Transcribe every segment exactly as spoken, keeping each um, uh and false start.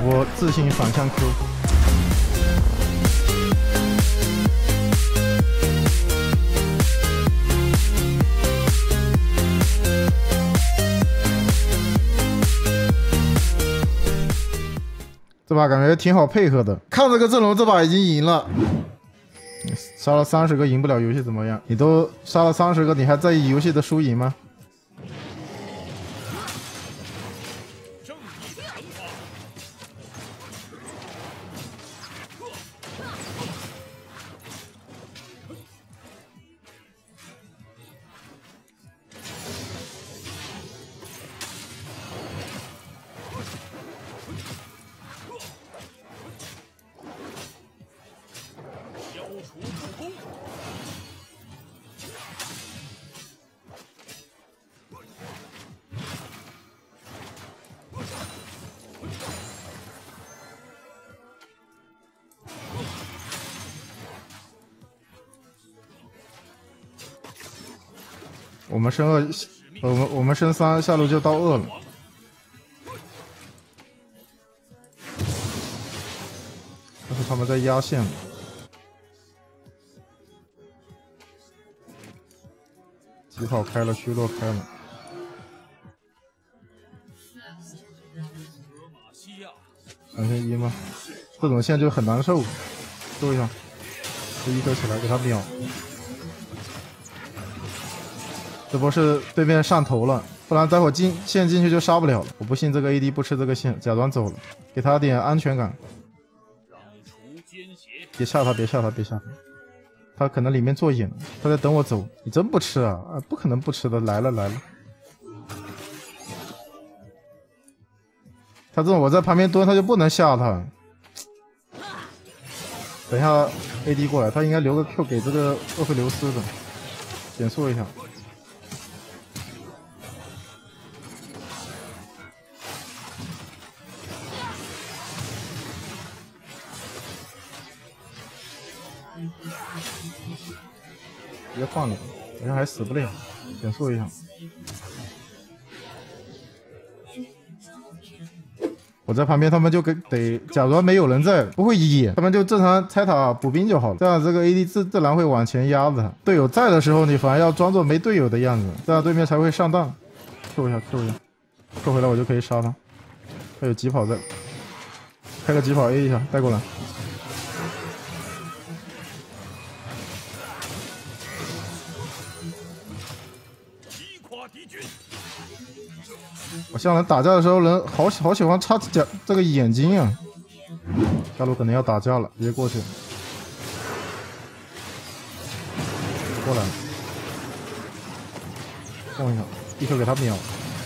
波自信反向 Q。 这把感觉挺好配合的，看这个阵容，这把已经赢了。杀了三十个赢不了游戏怎么样？你都杀了三十个，你还在意游戏的输赢吗？我们升二，我们我们升三，下路就到二了。但是他们在压线。疾跑开了，虚弱开了。两千一吗？这种线就很难受。收一下，这一颗起来给他秒。 这波是对面上头了，不然待会进线进去就杀不了了。我不信这个 A D 不吃这个线，假装走了，给他点安全感。别吓他，别吓他，别吓他，他可能里面做眼，他在等我走。你真不吃啊？啊，不可能不吃的，来了来了。他这种我在旁边蹲，他就不能吓他。等一下 A D 过来，他应该留个 Q 给这个厄斐琉斯的，减速一下。 别换了，好像还死不了，减速一下。我在旁边，他们就给得假装没有人在，不会野，他们就正常拆塔补兵就好了。这样这个 A D 自自然会往前压着他。队友在的时候，你反而要装作没队友的样子，这样对面才会上当。Q 一下 ，Q 一下 ，Q 回来我就可以杀他。他有疾跑在，开个疾跑 A 一下，带过来。 我像人打架的时候，人好好喜欢插这这个眼睛啊！下路可能要打架了，直接过去。过来，动一下，立刻给他秒。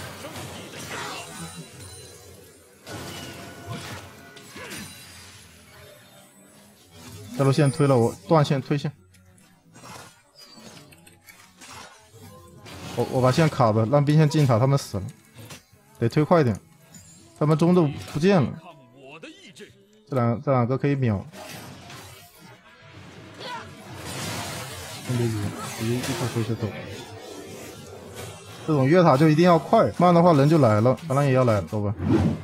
下路线推了，我断线推线。我我把线卡了，让兵线进塔，他们死了。 得推快点，他们中路不见了。这两这两个可以秒。先别急，直接一口回去走。这种越塔就一定要快，慢的话人就来了，当然也要来了，走吧。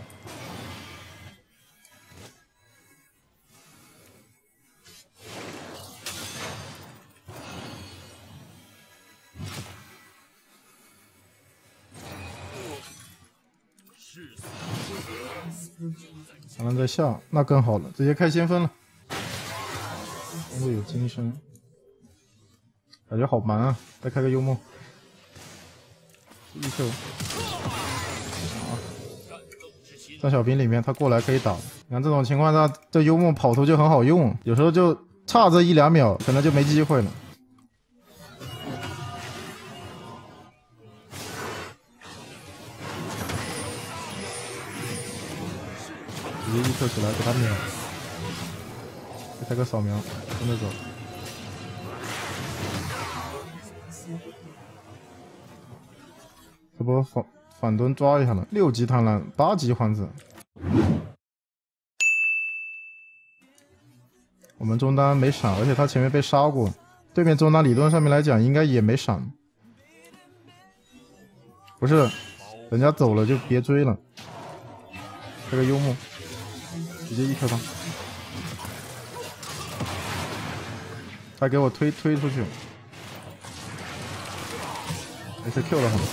还能再下，那更好了，直接开先锋了。中路有金身，感觉好忙啊！再开个幽梦，一 Q。啊，在小兵里面，他过来可以打。你看这种情况下，这幽梦跑图就很好用，有时候就差这一两秒，可能就没机会了。 直接一 Q 起来给他秒，再开个扫描，跟着走。这波反反蹲抓一下了，六级螳螂，八级皇子。我们中单没闪，而且他前面被杀过，对面中单理论上面来讲应该也没闪。不是，人家走了就别追了。开个幽默。 直接一 Q 他，他给我推推出去，没事 Q 了他。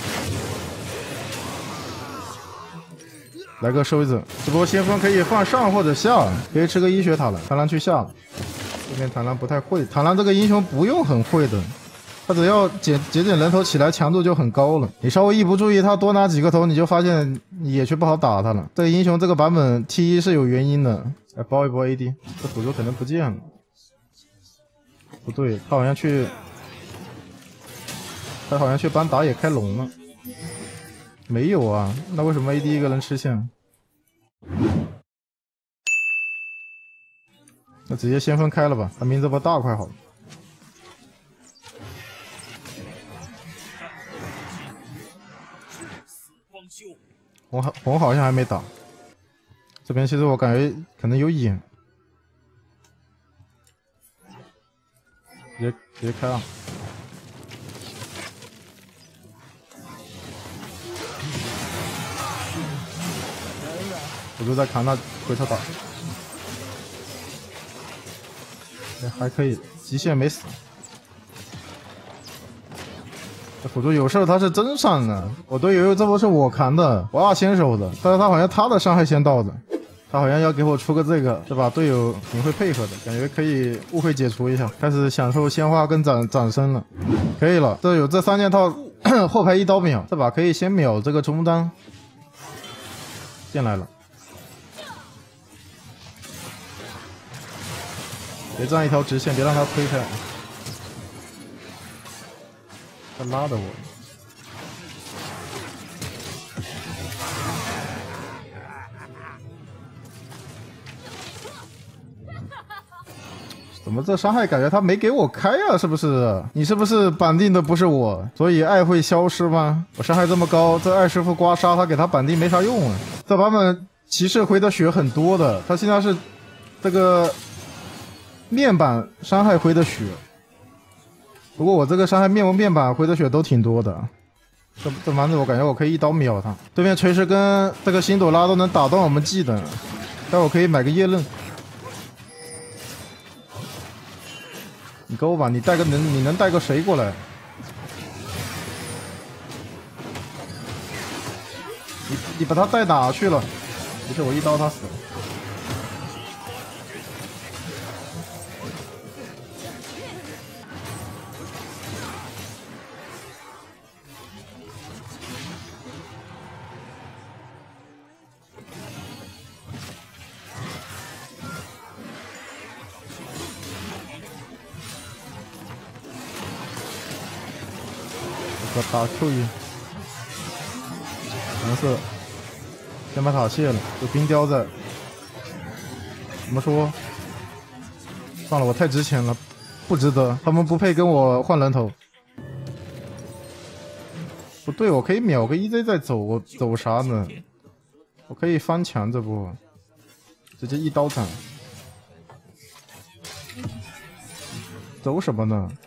来个收一子，只不过先锋可以放上或者下，可以吃个医学塔了。螳螂去下了，这边螳螂不太会，螳螂这个英雄不用很会的。 他只要减减减人头起来，强度就很高了。你稍微一不注意，他多拿几个头，你就发现野区不好打他了。这个英雄这个版本 T 一是有原因的。来包一波 A D， 这辅助可能不见了。不对，他好像去，他好像去帮打野开龙了。没有啊，那为什么 A D 一个人吃线？那直接先锋开了吧，他明这波大块好了。 红好红好像还没打，这边其实我感觉可能有野，直接直接开了。我就在扛他回头打，哎还可以，极限没死。 辅助有事他是真上的，我队友这波是我扛的，我二先手的，但是他好像他的伤害先到的，他好像要给我出个这个，对吧？队友挺会配合的，感觉可以误会解除一下，开始享受鲜花跟掌掌声了，可以了，这有这三件套后排一刀秒，这把可以先秒这个中单，进来了，别站一条直线，别让他推开。 他拉的我，怎么这伤害感觉他没给我开啊？是不是？你是不是绑定的不是我，所以爱会消失吗？我伤害这么高，这艾师傅刮痧他给他绑定没啥用啊。这版本骑士回的血很多的，他现在是这个面板伤害回的血。 不过我这个伤害面纹面板回的血都挺多的，这这蛮子我感觉我可以一刀秒他。对面锤石跟这个辛朵拉都能打断我们技能，但我可以买个叶刃。你勾吧，你带个能你能带个谁过来？你你把他带哪去了？不是我一刀他死了。 我打 Q 一，蓝色，先把塔卸了，有冰雕在。怎么说？算了，我太值钱了，不值得。他们不配跟我换人头。不对，我可以秒个 E Z 再走，我走啥呢？我可以翻墙这波，直接一刀斩。走什么呢？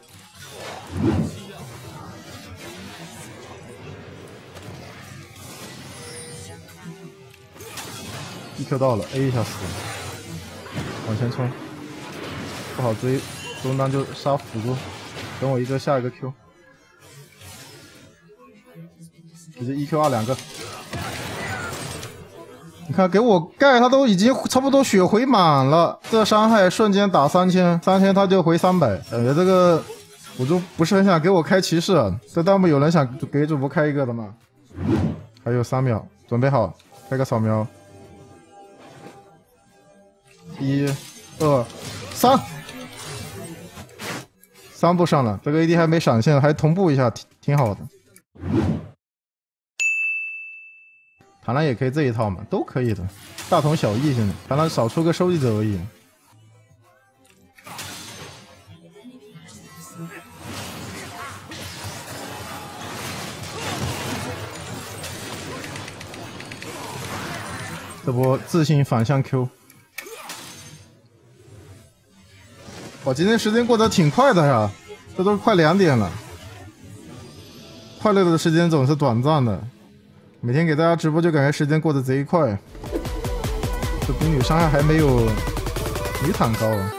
一 Q 到了 ，A 一下死了，往前冲，不好追，中单就杀辅助，等我一个下一个 Q， 直接一 Q 二两个，你看给我盖他都已经差不多血回满了，这伤害瞬间打三千，三千他就回三百，感觉这个辅助不是很想给我开骑士，这弹幕有人想给主播开一个的吗？还有三秒，准备好，开个扫描。 一、二、三，三步上了，这个 A D 还没闪现，还同步一下，挺挺好的。螳螂也可以这一套嘛，都可以的，大同小异。现在螳螂少出个收集者而已。这波自信反向 Q。 我今天时间过得挺快的呀，这都快两点了。快乐的时间总是短暂的，每天给大家直播就感觉时间过得贼快。 这兵女伤害还没有女坦高啊。